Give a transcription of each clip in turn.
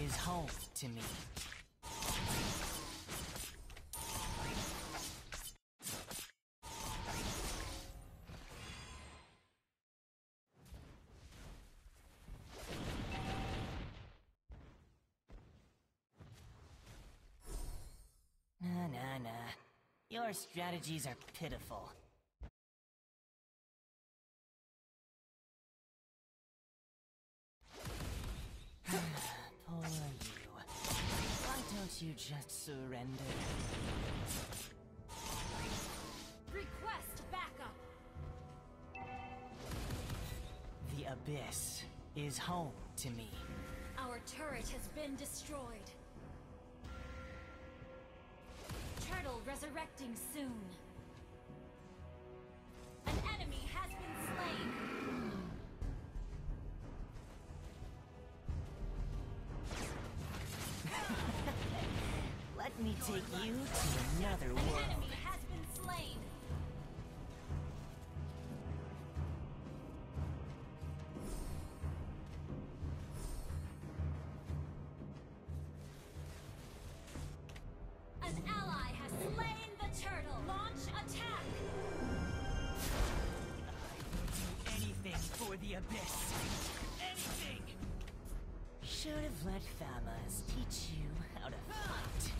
is home to me. Nah. Your strategies are pitiful. Poor you. Why don't you just surrender? Request backup! The Abyss is home to me. Our turret has been destroyed. Turtle resurrecting soon. An enemy has been slain. Let me take you to another An world. enemy has been slain. An ally has slain the turtle. Launch attack. Anything for the Abyss. Anything! Should have let Famas teach you how to fight.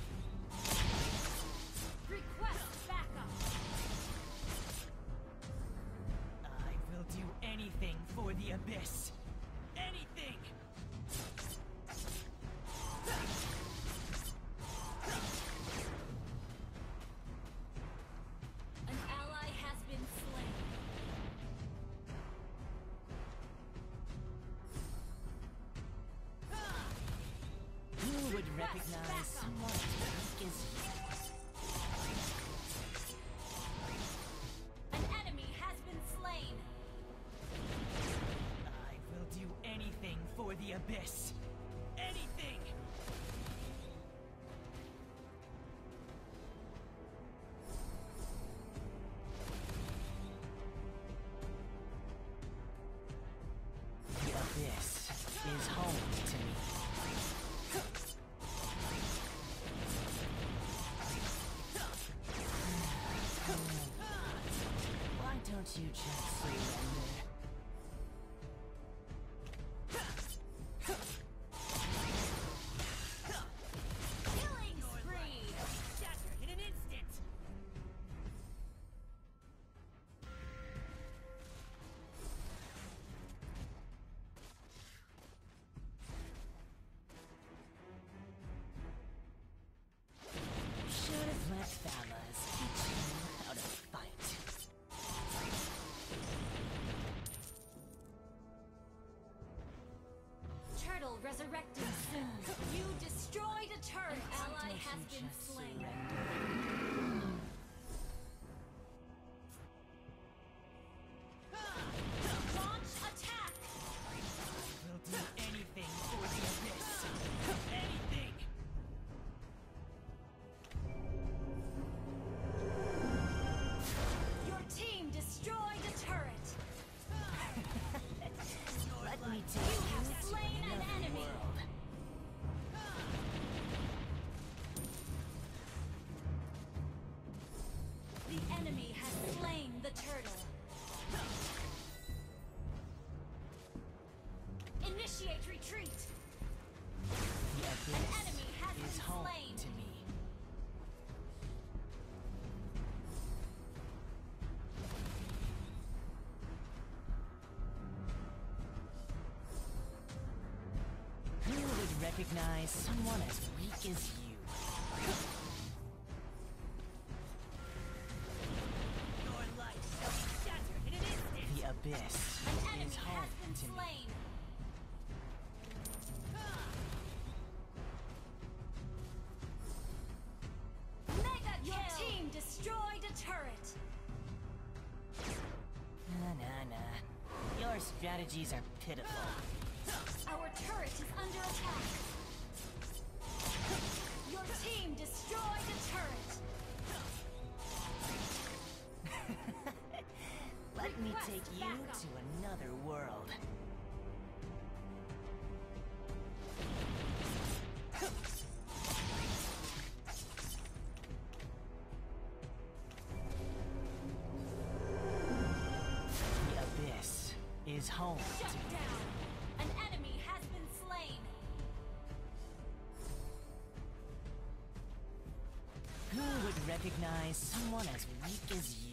Request backup. I will do anything for the Abyss. Anything! An ally has been slain. Who would recognize someone as weak as you? An enemy has been slain. I will do anything for the Abyss. Anything! The Abyss is home to me. Why don't you just surrender? Killing spree. Shatter in an instant! Should have let Famas teach you how to fight. Turtle resurrecting soon. You destroyed a turret. An ally has been slain. Launch attack. Will do anything for the Abyss. Anything! Your team destroyed a turret. Let me take You you have to slain an another enemy. world. The enemy has slain the turtle. Initiate retreat. The An Abyss enemy has is been home slain. to me. Who would recognize someone as weak as you? Your life shall be shattered in an instant! The Abyss An enemy is home has been to me. slain. Mega kill. Your team destroyed a turret. Nah. Your strategies are pitiful. Our turret is under attack. Your team destroyed a turret. Let me Request take you backup. to another world. home. Shut down. An enemy has been slain. Who would recognize someone as weak as you?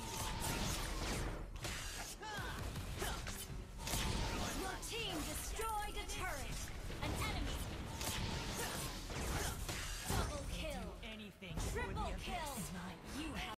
Your team destroyed a turret. An enemy. Double kill. Anything Triple for the kill. abyss. My